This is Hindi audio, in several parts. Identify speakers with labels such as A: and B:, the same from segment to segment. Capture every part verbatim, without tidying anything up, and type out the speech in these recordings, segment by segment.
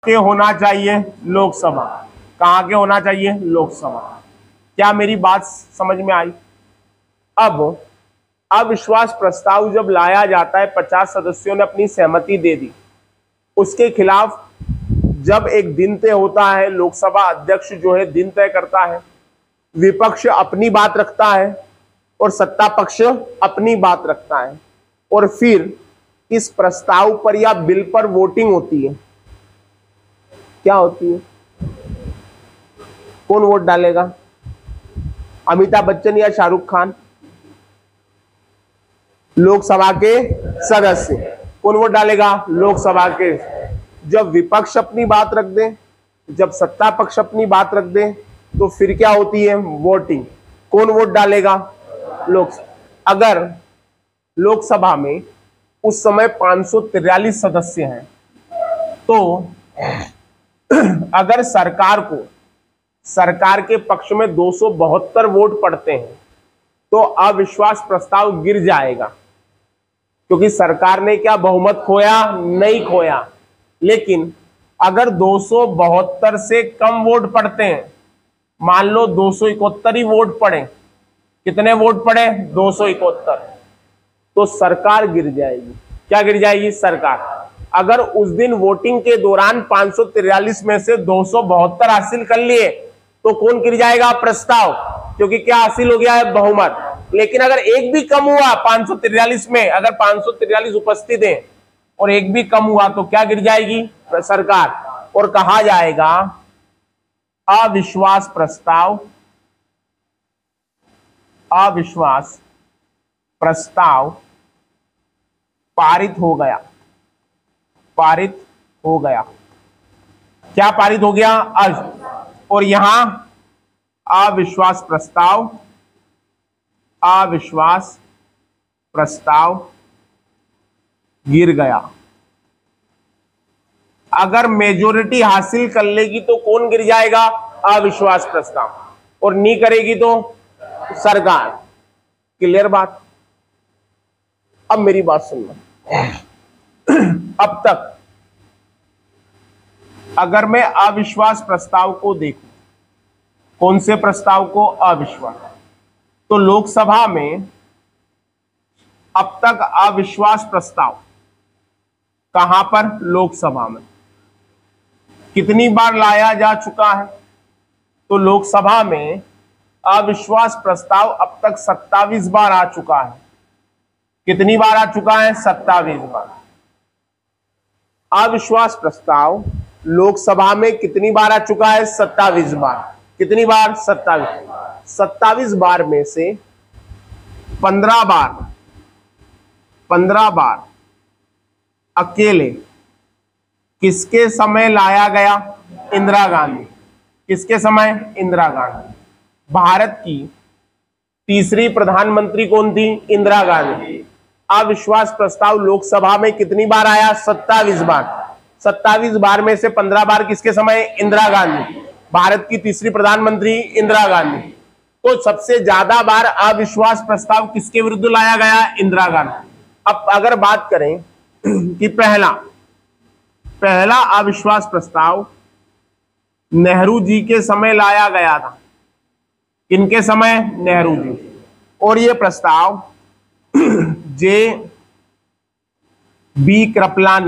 A: के होना चाहिए लोकसभा, कहाँ के होना चाहिए लोकसभा। क्या मेरी बात समझ में आई? अब अविश्वास प्रस्ताव जब लाया जाता है, पचास सदस्यों ने अपनी सहमति दे दी, उसके खिलाफ जब एक दिन तय होता है, लोकसभा अध्यक्ष जो है दिन तय करता है, विपक्ष अपनी बात रखता है और सत्ता पक्ष अपनी बात रखता है, और फिर इस प्रस्ताव पर या बिल पर वोटिंग होती है। क्या होती है? कौन वोट डालेगा? अमिताभ बच्चन या शाहरुख खान? लोकसभा के सदस्य। कौन वोट डालेगा? लोकसभा के। जब विपक्ष अपनी बात रख दे, जब सत्ता पक्ष अपनी बात रख दे, तो फिर क्या होती है? वोटिंग। कौन वोट डालेगा? लोक अगर लोकसभा में उस समय पाँच सौ तिरालीस सदस्य हैं, तो अगर सरकार को सरकार के पक्ष में दो सौ बहत्तर वोट पड़ते हैं, तो अविश्वास प्रस्ताव गिर जाएगा, क्योंकि सरकार ने क्या बहुमत खोया? नहीं खोया। लेकिन अगर दो सौ बहत्तर से कम वोट पड़ते हैं, मान लो दो सौ इकहत्तर ही वोट पड़े, कितने वोट पड़े? दो सौ इकहत्तर, तो सरकार गिर जाएगी। क्या गिर जाएगी? सरकार। अगर उस दिन वोटिंग के दौरान पाँच सौ तिरालीस में से दो सौ बहत्तर हासिल कर लिए, तो कौन गिर जाएगा? प्रस्ताव, क्योंकि क्या हासिल हो गया है? बहुमत। लेकिन अगर एक भी कम हुआ पाँच सौ तिरालीस में, अगर पाँच सौ तिरालीस उपस्थित है और एक भी कम हुआ, तो क्या गिर जाएगी? सरकार। और कहा जाएगा अविश्वास प्रस्ताव अविश्वास प्रस्ताव पारित हो गया। पारित हो गया। क्या पारित हो गया? आज। और यहां अविश्वास प्रस्ताव अविश्वास प्रस्ताव गिर गया। अगर मेजोरिटी हासिल कर लेगी तो कौन गिर जाएगा? अविश्वास प्रस्ताव। और नहीं करेगी तो सरकार। क्लियर बात? अब मेरी बात सुनना। अब तक अगर मैं अविश्वास प्रस्ताव को देखूं, कौन से प्रस्ताव को? अविश्वास। तो लोकसभा में अब तक अविश्वास प्रस्ताव कहां पर? लोकसभा में कितनी बार लाया जा चुका है? तो लोकसभा में अविश्वास प्रस्ताव अब तक सत्ताईस बार आ चुका है। कितनी बार आ चुका है? सत्ताईस बार। अविश्वास प्रस्ताव लोकसभा में कितनी बार आ चुका है? सत्ताईस बार। कितनी बार? सत्ताईस। सत्ताईस बार में से पंद्रह बार पंद्रह बार अकेले किसके समय लाया गया? इंदिरा गांधी। किसके समय? इंदिरा गांधी। भारत की तीसरी प्रधानमंत्री कौन थी? इंदिरा गांधी। अविश्वास प्रस्ताव लोकसभा में कितनी बार आया? सत्ताईस बार। सत्ताईस बार में से पंद्रह बार किसके समय? इंदिरा गांधी। भारत की तीसरी प्रधानमंत्री इंदिरा गांधी। तो सबसे ज्यादा बार अविश्वास प्रस्ताव किसके विरुद्ध लाया गया? इंदिरा गांधी। अब अगर बात करें कि पहला पहला अविश्वास प्रस्ताव नेहरू जी के समय लाया गया था। किनके समय? नेहरू जी। और यह प्रस्ताव जे बी कृपलानी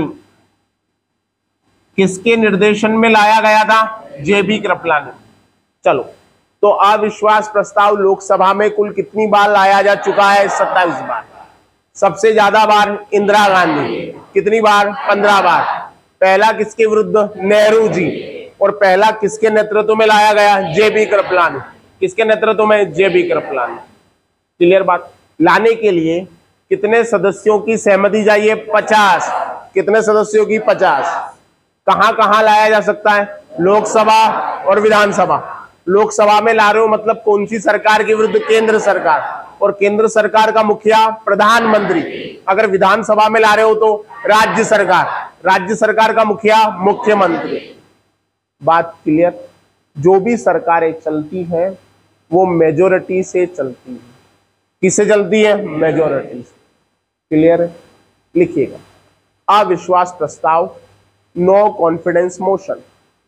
A: किसके निर्देशन में लाया गया था? J B Kripalani. चलो, तो अविश्वास प्रस्ताव लोकसभा में कुल कितनी बार लाया जा चुका है? सत्ताईस बार। सबसे ज्यादा बार इंदिरा गांधी। कितनी बार? पंद्रह बार। पहला किसके विरुद्ध? नेहरू जी। और पहला किसके नेतृत्व में लाया गया? J B Kripalani. किसके नेतृत्व में? J B Kripalani. क्लियर बात? लाने के लिए कितने सदस्यों की सहमति चाहिए? पचास। कितने सदस्यों की? पचास। कहां कहां लाया जा सकता है? लोकसभा और विधानसभा। लोकसभा में ला रहे हो मतलब कौन सी सरकार के विरुद्ध? केंद्र सरकार। और केंद्र सरकार का मुखिया प्रधानमंत्री। अगर विधानसभा में ला रहे हो तो राज्य सरकार। राज्य सरकार का मुखिया मुख्यमंत्री। बात क्लियर? जो भी सरकारें चलती हैं वो मेजोरिटी से चलती है। किससे चलती है? मेजोरिटी से। क्लियर है? लिखिएगा, अविश्वास प्रस्ताव नो कॉन्फिडेंस मोशन।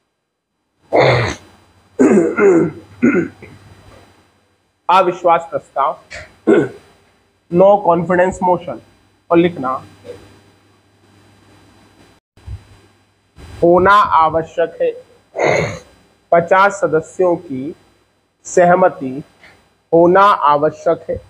A: अविश्वास प्रस्ताव, नो कॉन्फिडेंस मोशन। और लिखना होना आवश्यक है, पचास सदस्यों की सहमति होना आवश्यक है।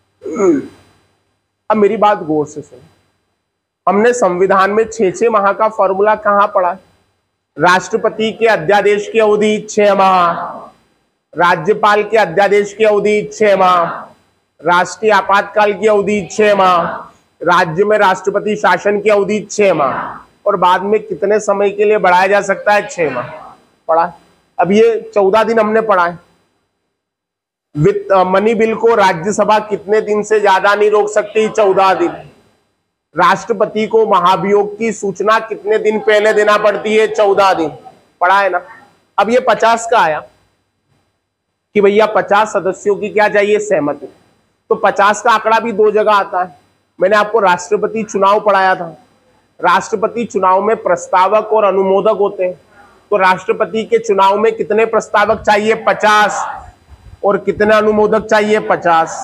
A: अब मेरी बात गौर से सुनो, हमने संविधान में छह छह माह का फॉर्मूला कहां पढ़ा? राष्ट्रपति के अध्यादेश की अवधि छह माह, राज्यपाल के अध्यादेश की अवधि छह माह, राष्ट्रीय आपातकाल की अवधि छह माह, राज्य में राष्ट्रपति शासन की अवधि छह माह, और बाद में कितने समय के लिए बढ़ाया जा सकता है? छह माह पढ़ा। अब ये चौदह दिन हमने पढ़ा है। वित्त मनी बिल को राज्यसभा कितने दिन से ज्यादा नहीं रोक सकती? चौदह दिन। राष्ट्रपति को महाभियोग की सूचना कितने दिन पहले देना पड़ती है? चौदह दिन। पढ़ा है ना। अब ये पचास का आया कि भैया पचास सदस्यों की क्या चाहिए? सहमति। तो पचास का आंकड़ा भी दो जगह आता है। मैंने आपको राष्ट्रपति चुनाव पढ़ाया था। राष्ट्रपति चुनाव में प्रस्तावक और अनुमोदक होते हैं। तो राष्ट्रपति के चुनाव में कितने प्रस्तावक चाहिए? पचास। और कितने अनुमोदक चाहिए? पचास।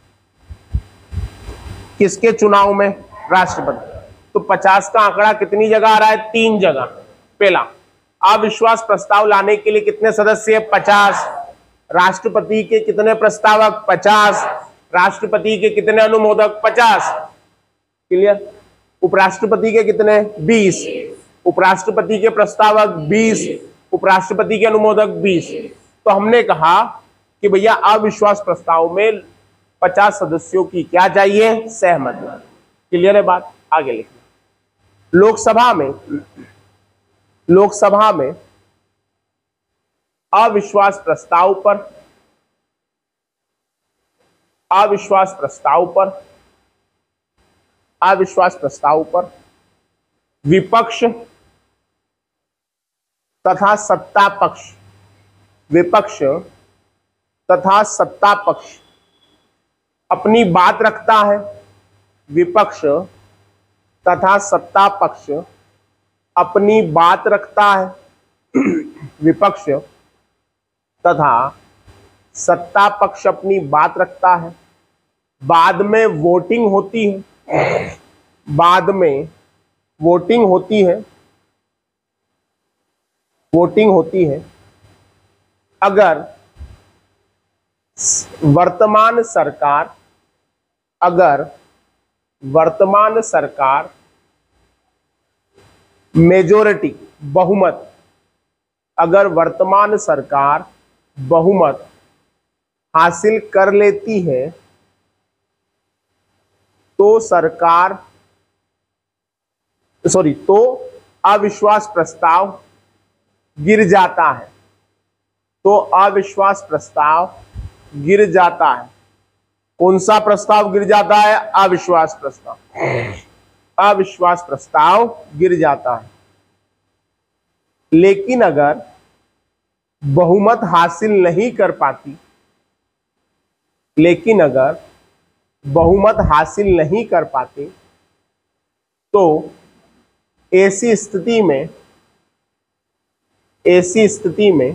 A: किसके चुनाव में? राष्ट्रपति। तो पचास का आंकड़ा कितनी जगह आ रहा है? तीन जगह। पहला, अविश्वास प्रस्ताव लाने के लिए कितने सदस्य? पचास। राष्ट्रपति के कितने प्रस्तावक? पचास। राष्ट्रपति के कितने अनुमोदक? पचास। क्लियर? उपराष्ट्रपति के कितने? बीस। उपराष्ट्रपति के प्रस्तावक बीस, उपराष्ट्रपति के अनुमोदक बीस। तो हमने कहा कि भैया अविश्वास प्रस्ताव में पचास सदस्यों की क्या चाहिए? सहमति। क्लियर है बात? आगे लिखना। लोकसभा में लोकसभा में अविश्वास प्रस्ताव पर अविश्वास प्रस्ताव पर अविश्वास प्रस्ताव पर विपक्ष तथा सत्ता पक्ष विपक्ष तथा सत्ता पक्ष अपनी बात रखता है। विपक्ष तथा सत्ता पक्ष अपनी बात रखता है। विपक्ष तथा सत्ता पक्ष अपनी बात रखता है। बाद में वोटिंग होती है। बाद में वोटिंग होती है वोटिंग होती है अगर वर्तमान सरकार अगर वर्तमान सरकार मेजोरिटी बहुमत अगर वर्तमान सरकार बहुमत हासिल कर लेती है तो सरकार सॉरी तो अविश्वास प्रस्ताव गिर जाता है तो अविश्वास प्रस्ताव गिर जाता है। कौन सा प्रस्ताव गिर जाता है? अविश्वास प्रस्ताव। अविश्वास प्रस्ताव गिर जाता है। लेकिन अगर बहुमत हासिल नहीं कर पाती लेकिन अगर बहुमत हासिल नहीं कर पाते तो ऐसी स्थिति में ऐसी स्थिति में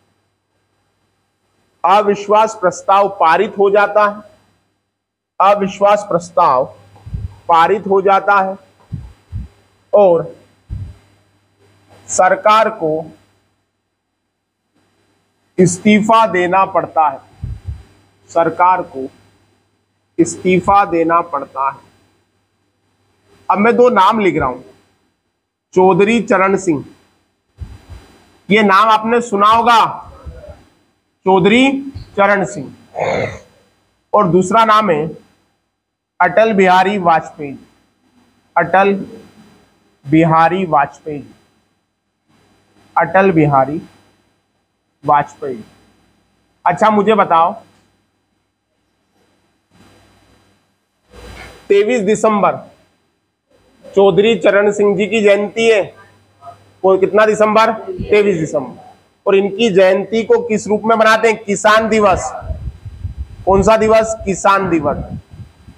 A: अविश्वास प्रस्ताव पारित हो जाता है। अविश्वास प्रस्ताव पारित हो जाता है और सरकार को इस्तीफा देना पड़ता है। सरकार को इस्तीफा देना पड़ता है। अब मैं दो नाम लिख रहा हूं, चौधरी चरण सिंह, ये नाम आपने सुना होगा, चौधरी चरण सिंह। और दूसरा नाम है अटल बिहारी वाजपेयी। अटल बिहारी वाजपेयी अटल बिहारी वाजपेयी। अच्छा मुझे बताओ, तेईस दिसंबर चौधरी चरण सिंह जी की जयंती है। वो कितना दिसंबर? तेईस दिसंबर। और इनकी जयंती को किस रूप में मनाते हैं? किसान दिवस। कौन सा दिवस? किसान दिवस।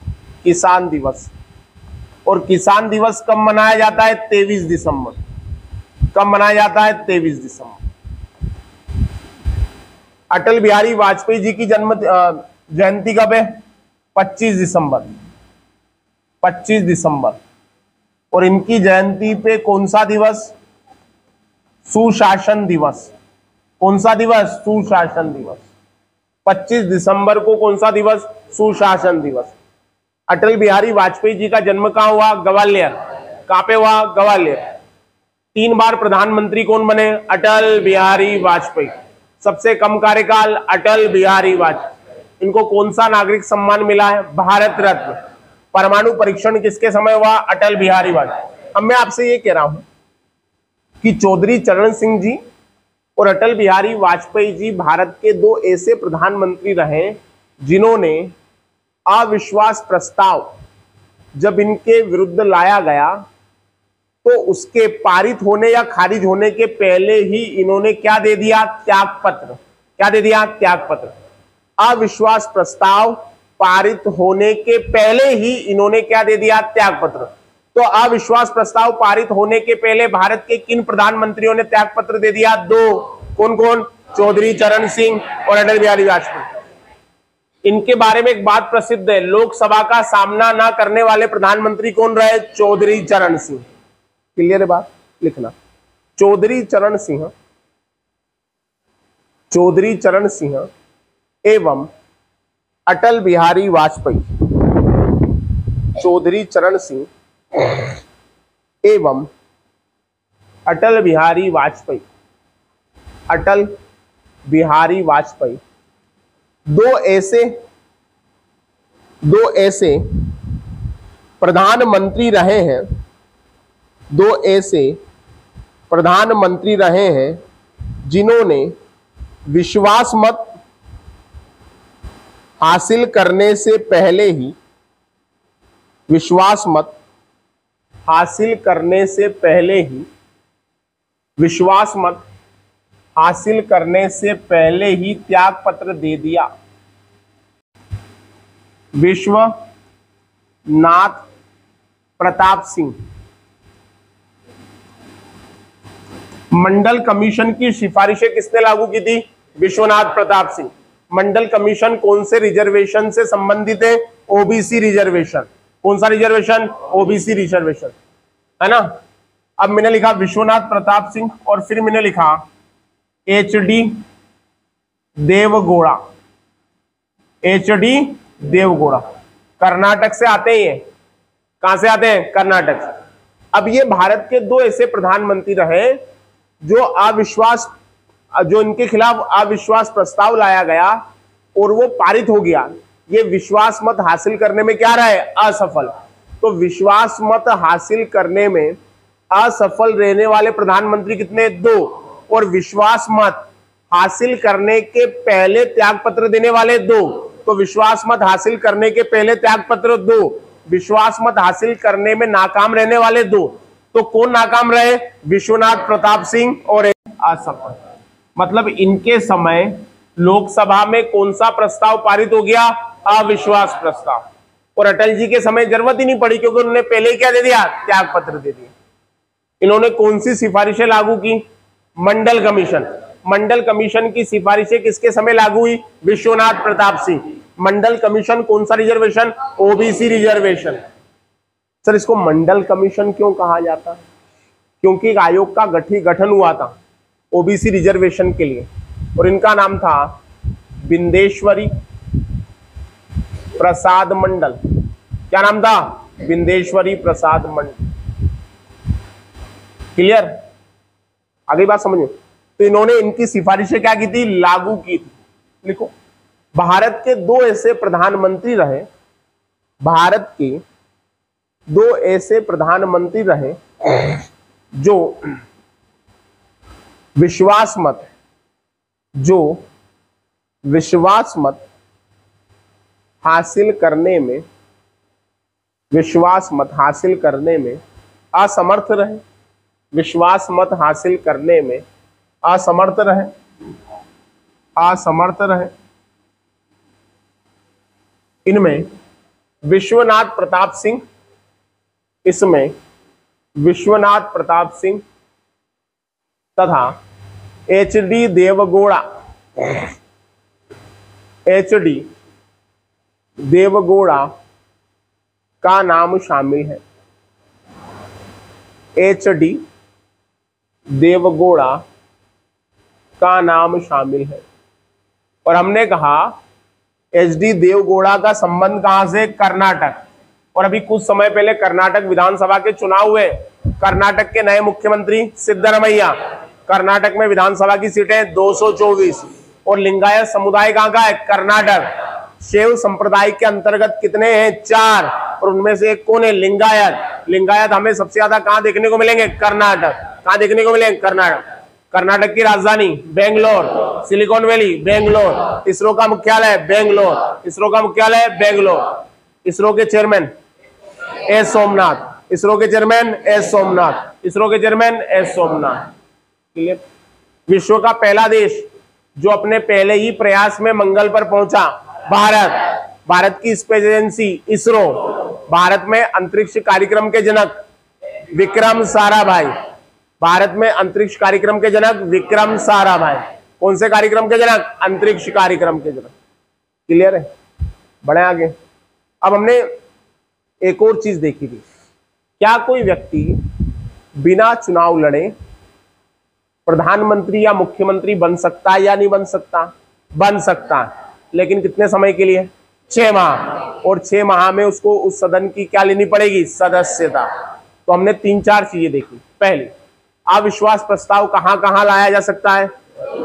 A: किसान दिवस। और किसान दिवस कब मनाया जाता है? तेईस दिसंबर। कब मनाया जाता है? तेईस दिसंबर। अटल बिहारी वाजपेयी जी की जन्म जयंती कब है? पच्चीस दिसंबर। पच्चीस दिसंबर। और इनकी जयंती पे कौन सा दिवस? सुशासन दिवस। कौन सा दिवस? सुशासन दिवस। पच्चीस दिसंबर को कौन सा दिवस? सुशासन दिवस। अटल बिहारी वाजपेयी जी का जन्म कहां हुआ? ग्वालियर। कहां पे हुआ? ग्वालियर। तीन बार प्रधानमंत्री कौन बने? अटल बिहारी वाजपेयी। सबसे कम कार्यकाल? अटल बिहारी वाजपेयी। इनको कौन सा नागरिक सम्मान मिला है? भारत रत्न। परमाणु परीक्षण किसके समय हुआ? अटल बिहारी वाजपेयी। अब मैं आपसे ये कह रहा हूं कि चौधरी चरण सिंह जी और अटल बिहारी वाजपेयी जी भारत के दो ऐसे प्रधानमंत्री रहे जिन्होंने अविश्वास प्रस्ताव जब इनके विरुद्ध लाया गया तो उसके पारित होने या खारिज होने के पहले ही इन्होंने क्या दे दिया? त्याग पत्र। क्या दे दिया? त्याग पत्र। अविश्वास प्रस्ताव पारित होने के पहले ही इन्होंने क्या दे दिया? त्याग पत्र। तो अविश्वास प्रस्ताव पारित होने के पहले भारत के किन प्रधानमंत्रियों ने त्याग पत्र दे दिया? दो। कौन कौन? चौधरी चरण सिंह और अटल बिहारी वाजपेयी। इनके बारे में एक बात प्रसिद्ध है, लोकसभा का सामना ना करने वाले प्रधानमंत्री कौन रहे? चौधरी चरण सिंह। क्लियर है बात? लिखना, चौधरी चरण सिंह, चौधरी चरण सिंह एवं अटल बिहारी वाजपेयी। चौधरी चरण सिंह एवं अटल बिहारी वाजपेयी। अटल बिहारी वाजपेयी दो ऐसे दो ऐसे प्रधानमंत्री रहे हैं दो ऐसे प्रधानमंत्री रहे हैं जिन्होंने विश्वास मत हासिल करने से पहले ही विश्वास मत हासिल करने से पहले ही विश्वास मत हासिल करने से पहले ही त्याग पत्र दे दिया। विश्वनाथ प्रताप सिंह। मंडल कमीशन की सिफारिशें किसने लागू की थी? विश्वनाथ प्रताप सिंह। मंडल कमीशन कौन से रिजर्वेशन से संबंधित है? OBC reservation. कौन सा रिजर्वेशन? ओबीसी रिजर्वेशन, है ना। अब मैंने लिखा विश्वनाथ प्रताप सिंह और फिर मैंने लिखा H D Deve Gowda. H D Deve Gowda Karnataka से आते हैं। कहां से आते हैं? कर्नाटक से। अब ये भारत के दो ऐसे प्रधानमंत्री रहे जो अविश्वास जो इनके खिलाफ अविश्वास प्रस्ताव लाया गया और वो पारित हो गया। ये विश्वास मत हासिल करने में क्या रहे? असफल। तो विश्वास मत हासिल करने में असफल रहने वाले प्रधानमंत्री कितने? दो। और विश्वास मत हासिल करने के पहले त्याग पत्र देने वाले दो। तो विश्वास मत हासिल करने के पहले त्याग पत्र दो, विश्वास मत हासिल करने में नाकाम रहने वाले दो। तो कौन नाकाम रहे? विश्वनाथ प्रताप सिंह और असफल। मतलब इनके समय लोकसभा में कौन सा प्रस्ताव पारित हो गया? अविश्वास प्रस्ताव। और अटल जी के समय जरूरत ही नहीं पड़ी क्योंकि उन्होंने पहले ही क्या दे दिया? त्याग पत्र दे दिया। इन्होंने कौन सी सिफारिशें लागू की? मंडल कमीशन। मंडल कमीशन की सिफारिशें किसके समय लागू हुई? विश्वनाथ प्रताप सिंह। मंडल कमीशन कौन सा रिजर्वेशन? OBC reservation. सर इसको मंडल कमीशन क्यों कहा जाता है? क्योंकि एक आयोग का गठी गठन हुआ था ओबीसी रिजर्वेशन के लिए और इनका नाम था बिंदेश्वरी प्रसाद मंडल। क्या नाम था? बिंदेश्वरी प्रसाद मंडल। क्लियर? आगे बात समझो। तो इन्होंने इनकी सिफारिशें क्या की थी? लागू की थी। लिखो, भारत के दो ऐसे प्रधानमंत्री रहे भारत के दो ऐसे प्रधानमंत्री रहे जो विश्वास मत जो विश्वास मत हासिल करने में विश्वास मत हासिल करने में असमर्थ रहे विश्वास मत हासिल करने में असमर्थ रहे असमर्थ रहे इनमें विश्वनाथ प्रताप सिंह इसमें विश्वनाथ प्रताप सिंह तथा H D Deve Gowda H D Deve Gowda का नाम शामिल है। एच डी देवगौड़ा का नाम शामिल है। और हमने कहा एच डी देवगौड़ा का संबंध कहां से? कर्नाटक। और अभी कुछ समय पहले कर्नाटक विधानसभा के चुनाव हुए। कर्नाटक के नए मुख्यमंत्री सिद्धरमैया। कर्नाटक में विधानसभा की सीटें दो सौ चौबीस। और लिंगायत समुदाय कहां का है? कर्नाटक। शैव संप्रदाय के अंतर्गत कितने हैं? चार। और उनमें से एक कौन है? लिंगायत। लिंगायत हमें सबसे ज्यादा कहां देखने को मिलेंगे? कर्नाटक। कहां देखने को मिलेंगे? कर्नाटक। कर्नाटक की राजधानी बेंगलोर। Silicon valley Bangalore. इसरो का मुख्यालय बेंगलोर। इसरो का मुख्यालय बेंगलोर। इसरो के चेयरमैन एस सोमनाथ। इसरो के चेयरमैन एस सोमनाथ। इसरो के चेयरमैन एस सोमनाथ। क्लियर? विश्व का पहला देश जो अपने पहले ही प्रयास में मंगल पर पहुंचा, भारत। भारत की स्पेस एजेंसी इसरो। भारत में अंतरिक्ष कार्यक्रम के जनक विक्रम साराभाई। भारत में अंतरिक्ष कार्यक्रम के जनक विक्रम साराभाई। कौन से कार्यक्रम के जनक? अंतरिक्ष कार्यक्रम के जनक। क्लियर है? बढ़े आगे। अब हमने एक और चीज देखी थी, क्या कोई व्यक्ति बिना चुनाव लड़े प्रधानमंत्री या मुख्यमंत्री बन सकता है या नहीं बन सकता? बन सकता है, लेकिन कितने समय के लिए? छह माह। और छह माह में उसको उस सदन की क्या लेनी पड़ेगी? सदस्यता। तो हमने तीन चार चीजें देखी। पहली, अविश्वास प्रस्ताव कहां कहां लाया जा सकता है?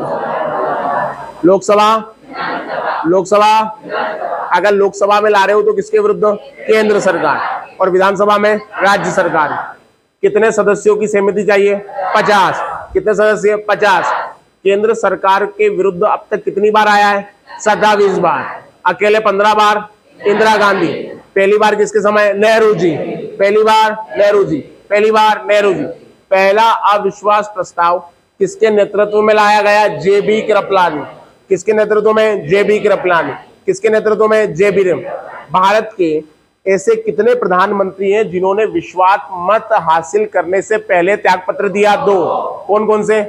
A: लोकसभा, लोकसभा। अगर लोकसभा में ला रहे हो तो किसके विरुद्ध? केंद्र सरकार। और विधानसभा में राज्य सरकार। कितने सदस्यों की सहमति चाहिए? पचास। कितने सदस्य? पचास। केंद्र सरकार के विरुद्ध अब तक कितनी बार आया है? सत्ताईस बार। अकेले पंद्रह बार इंदिरा गांधी। पहली बार किसके समय? नेहरू जी। पहली बार नेहरू जी। पहली बार नेहरू जी। पहला अविश्वास प्रस्ताव किसके नेतृत्व में लाया गया? J B Kripalani. किसके नेतृत्व में? J B Kripalani. किसके नेतृत्व में? जे बी भारत के ऐसे कितने प्रधानमंत्री हैं जिन्होंने विश्वास मत हासिल करने से पहले त्यागपत्र दिया? दो। कौन कौन से?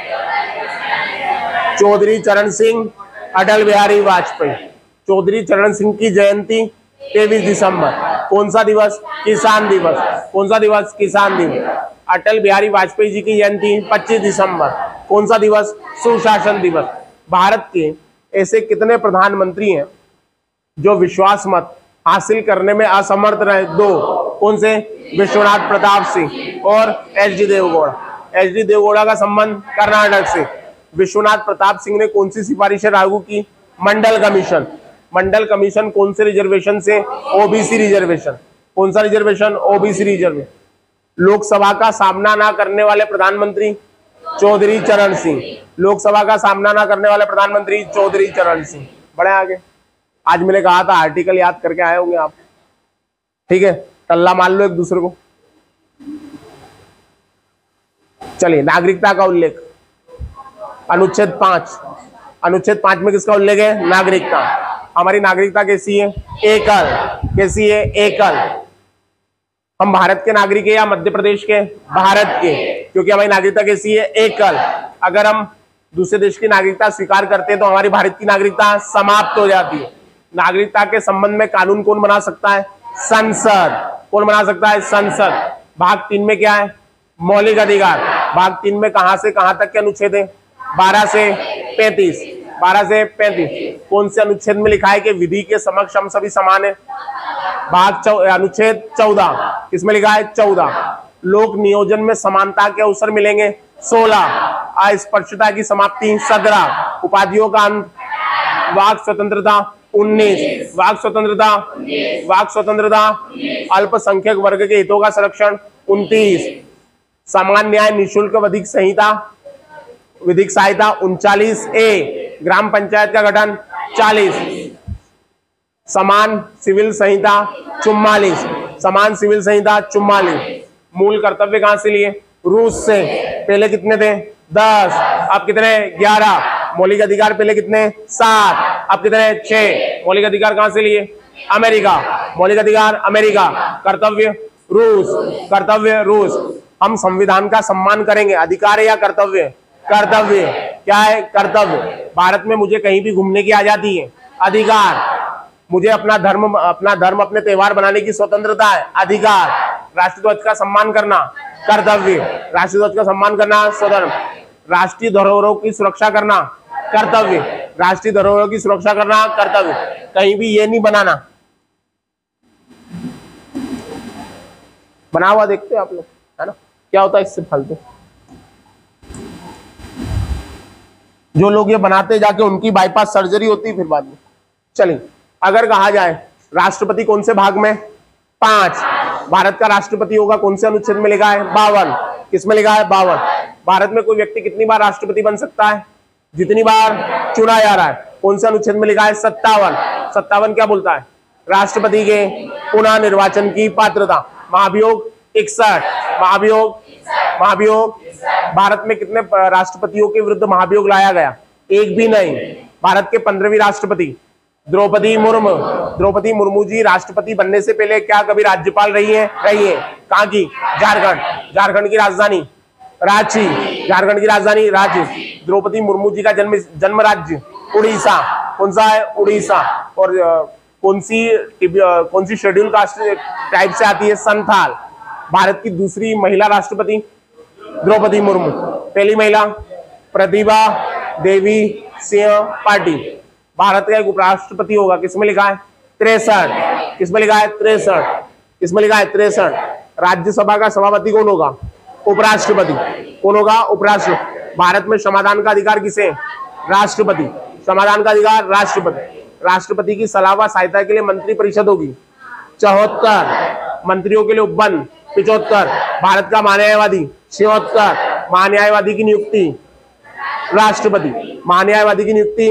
A: चौधरी चरण सिंह, अटल बिहारी वाजपेयी। चौधरी चरण सिंह की जयंती तेईस दिसंबर। कौन सा दिवस? किसान दिवस। कौन सा दिवस? किसान दिवस। अटल बिहारी वाजपेयी जी की जयंती पच्चीस दिसंबर। कौन सा दिवस? सुशासन दिवस। भारत के ऐसे कितने प्रधानमंत्री हैं जो विश्वास मत हासिल करने में असमर्थ रहे? दो। कौन से? विश्वनाथ प्रताप सिंह और H D Deve Gowda. H D Deve Gowda का संबंध कर्नाटक से। विश्वनाथ प्रताप सिंह ने कौन सी सिफारिशें लागू की? मंडल कमीशन। मंडल कमीशन कौन से रिजर्वेशन से? OBC reservation. कौन सा रिजर्वेशन? OBC reservation. लोकसभा का सामना ना करने वाले प्रधानमंत्री? चौधरी चरण सिंह। लोकसभा का सामना ना करने वाले प्रधानमंत्री? चौधरी चरण सिंह। बढ़े आगे। आज मैंने कहा था आर्टिकल याद करके आए होंगे आप, ठीक है? टल्ला मान लो एक दूसरे को। चलिए, नागरिकता का उल्लेख अनुच्छेद पांच। अनुच्छेद पांच में किसका उल्लेख है? नागरिकता। हमारी नागरिकता कैसी है? एकल। कैसी है? एकल। हम भारत के नागरिक है या मध्य प्रदेश के? भारत के, क्योंकि हमारी नागरिकता कैसी है? एकल। अगर हम दूसरे देश की नागरिकता स्वीकार करते हैं तो हमारी भारत की नागरिकता समाप्त हो जाती है। नागरिकता के संबंध में कानून कौन बना सकता है? संसद। कौन बना सकता है? संसद। भाग तीन में क्या है? मौलिक अधिकार। भाग तीन में कहां से कहां तक के अनुच्छेद है? बारह से पैंतीस। बारह से पैंतीस। कौन से अनुच्छेद में लिखा है कि विधि के समक्ष हम सभी समान है? भाग अनुच्छेद चौदह। किसमें लिखा है? चौदह। लोक नियोजन में समानता के अवसर मिलेंगे? सोलह। अस्पृश्यता की समाप्ति? सत्रह। उपाधियों का अंत? वाक स्वतंत्रता? उन्नीस। वाक स्वतंत्रता? वाक स्वतंत्रता? अल्पसंख्यक वर्ग के हितों का संरक्षण? उनतीस। समान न्याय निःशुल्क विधिक संहिता विधिक सहायता? उनचालीस ए। ग्राम पंचायत का गठन? चालीस। समान सिविल संहिता? चुम्मालीस। समान सिविल संहिता? चुम्मालीस। मूल कर्तव्य कहां से लिए? रूस से। पहले कितने थे? दस। अब कितने? ग्यारह। मौलिक अधिकार पहले कितने? सात। अब कितने? छह। मौलिक अधिकार कहां से लिए? अमेरिका। मौलिक अधिकार अमेरिका। कर्तव्य? रूस। कर्तव्य? रूस। हम संविधान का सम्मान करेंगे। अधिकार है या कर्तव्य? कर्तव्य। क्या है? कर्तव्य। भारत में मुझे कहीं भी घूमने की आजादी है, अधिकार। मुझे अपना धर्म अपना धर्म अपने त्योहार बनाने की स्वतंत्रता है, अधिकार। राष्ट्रध्वज का सम्मान करना कर्तव्य, राष्ट्रध्वज का सम्मान करना स्वधर्म। राष्ट्रीय धरोहरों की सुरक्षा करना कर्तव्य, राष्ट्रीय धरोहरों की सुरक्षा करना कर्तव्य। कहीं भी ये नहीं बनाना। बना हुआ देखते हैं आप लोग, है ना, क्या होता है इससे फालतू। जो लोग ये बनाते जाके उनकी बाईपास सर्जरी होती है फिर बाद में। चलिए, अगर कहा जाए राष्ट्रपति कौन से भाग में? पांच। भारत का राष्ट्रपति होगा कौन से अनुच्छेद में लिखा है? बावन। किसमें लिखा है? बावन। भारत में कोई व्यक्ति कितनी बार राष्ट्रपति बन सकता है? जितनी बार चुना जा रहा है। कौन से अनुच्छेद में लिखा है? सत्तावन। सत्तावन क्या बोलता है? राष्ट्रपति के पुनः निर्वाचन की पात्रता। महाभियोग इकसठ। महाभियोग महाभियोग भारत में कितने राष्ट्रपतियों के विरुद्ध महाभियोग लाया गया? एक भी नहीं। भारत के पंद्रहवीं राष्ट्रपति द्रौपदी मुर्मू। द्रौपदी मुर्मू जी राष्ट्रपति बनने से पहले क्या कभी राज्यपाल रही है? रही है। कहाँ की? झारखंड। झारखंड की राजधानी रांची। झारखंड की राजधानी रांची। द्रौपदी मुर्मू जी का जन्म जन्म राज्य उड़ीसा। कौन सा है? उड़ीसा। और कौन सी कौन सी शेड्यूल कास्ट टाइप से आती है? संथाल। भारत की दूसरी महिला राष्ट्रपति द्रौपदी मुर्मू। पहली महिला प्रतिभा देवी सिंह पाटिल। भारत का एक उपराष्ट्रपति होगा, किसमें लिखा है? तिरसठ। किसमें लिखा है? तिरसठ। किसमें लिखा है? तिरसठ। राज्यसभा का सभापति कौन होगा? उपराष्ट्रपति। कौन होगा? उपराष्ट्रपति। भारत में समाधान का अधिकार किसे? राष्ट्रपति। समाधान का अधिकार राष्ट्रपति। राष्ट्रपति की सलाह व सहायता के लिए मंत्री परिषद होगी चौहत्तर। मंत्रियों के लिए उपवन पिचहत्तर। भारत का महान्यायवादी छिहत्तर। महान्यायवादी की नियुक्ति राष्ट्रपति। महान्यायवादी की नियुक्ति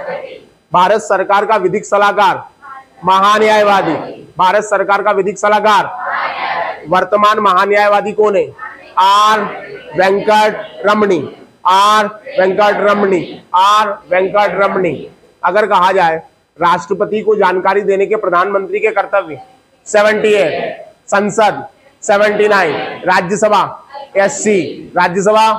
A: भारत सरकार का विधिक सलाहकार महान्यायवादी। भारत सरकार का विधिक सलाहकार। वर्तमान महान्यायवादी कौन है? Are Venkat Ramani. Are Venkat Ramani. Are Venkat रमणी। अगर कहा जाए राष्ट्रपति को जानकारी देने के प्रधानमंत्री के कर्तव्य अठहत्तर। संसद उन्यासी। राज्यसभा अस्सी। राज्यसभा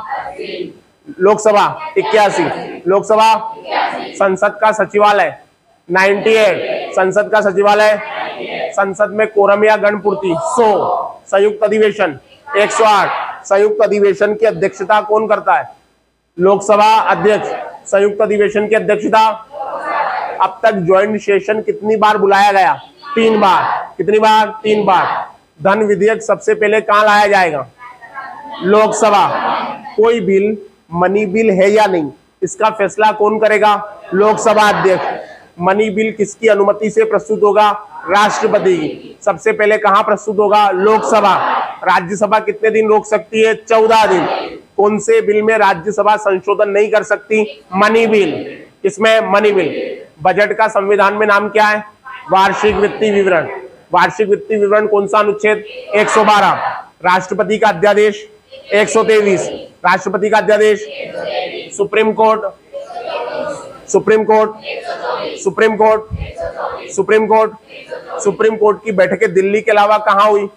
A: लोकसभा इक्यासी। लोकसभा संसद का सचिवालय अट्ठानवे। संसद का सचिवालय। संसद में कोरम या गणपूर्ति सौ। संयुक्त अधिवेशन एक सौ आठ। संयुक्त अधिवेशन की अध्यक्षता कौन करता है? लोकसभा अध्यक्ष। संयुक्त अधिवेशन की अध्यक्षता। अब तक ज्वाइंट सेशन कितनी बार बुलाया गया? तीन बार। कितनी बार? तीन बार। धन विधेयक सबसे पहले कहां लाया जाएगा? लोकसभा। कोई बिल मनी बिल है या नहीं, इसका फैसला कौन करेगा? लोकसभा अध्यक्ष। मनी बिल किसकी अनुमति से प्रस्तुत होगा? राष्ट्रपति की। सबसे पहले कहां प्रस्तुत होगा? लोकसभा। राज्यसभा कितने दिन रोक सकती है? चौदह दिन। कौन से बिल में राज्यसभा संशोधन नहीं कर सकती? Money bill. इसमें मनी बिल। बजट का संविधान में नाम क्या है? वार्षिक वित्तीय विवरण। वार्षिक वित्तीय विवरण कौन सा अनुच्छेद? एक सौ बारह। राष्ट्रपति का अध्यादेश एक सौ तेईस। राष्ट्रपति का अध्यादेश। Supreme court supreme court supreme court supreme court supreme court की बैठकें दिल्ली के अलावा कहां हुई?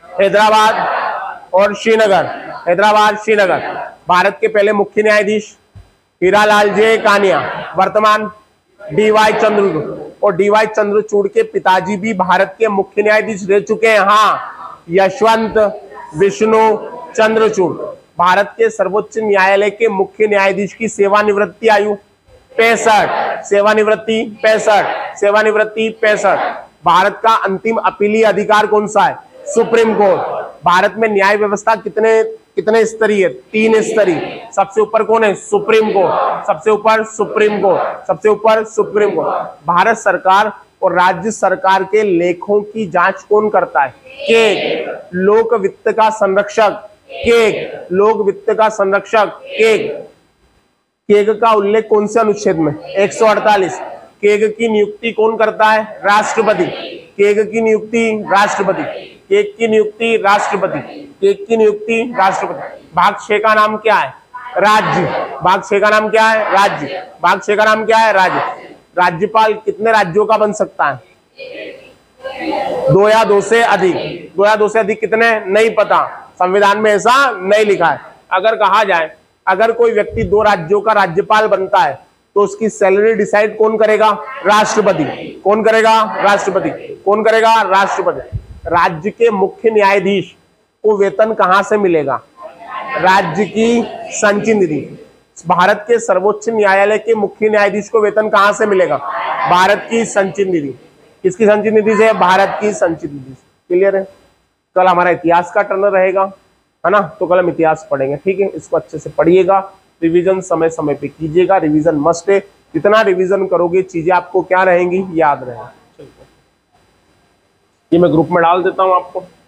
A: हैदराबाद और श्रीनगर। हैदराबाद श्रीनगर। भारत के पहले मुख्य न्यायाधीश हीरालाल जे कानिया। वर्तमान डी वाई चंद्रचूड़। और डी वाई चंद्रचूड़ के पिताजी भी भारत के मुख्य न्यायाधीश रह चुके हैं। हाँ, यशवंत विष्णु चंद्रचूड़। भारत के सर्वोच्च न्यायालय के मुख्य न्यायाधीश की सेवानिवृत्ति आयु पैंसठ। सेवानिवृत्ति पैंसठ। सेवानिवृत्ति पैंसठ। भारत का अंतिम अपीलीय अधिकार कौन सा है? Supreme court. भारत में न्याय व्यवस्था कितने कितने स्तरीय? तीन स्तरीय। सबसे ऊपर कौन है? Supreme court. सबसे ऊपर सुप्रीम कोर्ट। सबसे ऊपर सुप्रीम कोर्ट। भारत सरकार और राज्य सरकार के लेखों की जांच कौन करता है? केक। लोक वित्त का संरक्षक केक। लोक वित्त का संरक्षक केक। केक का उल्लेख कौन से अनुच्छेद में? एक सौ अड़तालीस। केक की नियुक्ति कौन करता है? राष्ट्रपति। केक की नियुक्ति राष्ट्रपति। केक की नियुक्ति राष्ट्रपति। केक की नियुक्ति राष्ट्रपति। भाग छह का नाम क्या है? राज्य। भाग छह का नाम क्या है? राज्य। भाग छह का नाम क्या है? राज्य। राज्यपाल कितने राज्यों का बन सकता है? दो या दो से अधिक। दो या दो से अधिक कितने? नहीं पता। संविधान में ऐसा नहीं लिखा है। अगर कहा जाए अगर कोई व्यक्ति दो राज्यों का राज्यपाल बनता है तो उसकी सैलरी डिसाइड कौन करेगा? राष्ट्रपति। कौन करेगा? राष्ट्रपति। कौन करेगा? राष्ट्रपति। राज्य के मुख्य न्यायाधीश को वेतन कहां से मिलेगा? राज्य की संचित निधि। भारत के सर्वोच्च न्यायालय के मुख्य न्यायाधीश को वेतन कहां से मिलेगा? भारत की संचित निधि। किसकी संचित निधि से? भारत की संचित निधि से। क्लियर है? कल हमारा इतिहास का टर्न रहेगा, है ना, तो कल हम इतिहास पढ़ेंगे। ठीक है, इसको अच्छे से पढ़िएगा, रिवीजन समय समय पे कीजिएगा, रिवीजन मस्ट है। जितना रिवीजन करोगे चीजें आपको क्या रहेंगी? याद रहेंगी। ये मैं ग्रुप में डाल देता हूं आपको।